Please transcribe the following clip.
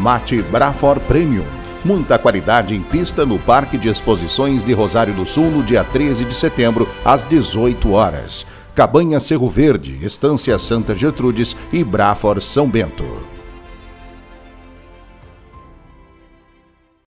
Mate Brafor Premium. Muita qualidade em pista no Parque de Exposições de Rosário do Sul no dia 13 de setembro, às 18 horas. Cabanha Cerro Verde, Estância Santa Gertrudes e Brafor São Bento.